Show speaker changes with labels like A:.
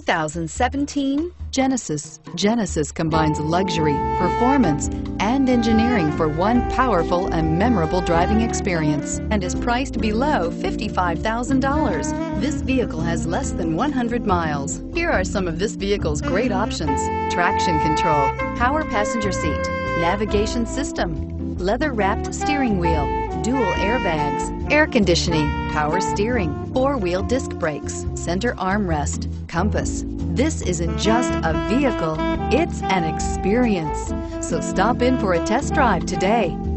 A: 2017 Genesis. Genesis combines luxury, performance, and engineering for one powerful and memorable driving experience and is priced below $55,000. This vehicle has less than 100 miles. Here are some of this vehicle's great options: traction control, power passenger seat, navigation system, leather-wrapped steering wheel, dual airbags, air conditioning, power steering, four-wheel disc brakes, center armrest, compass. This isn't just a vehicle, it's an experience. So stop in for a test drive today.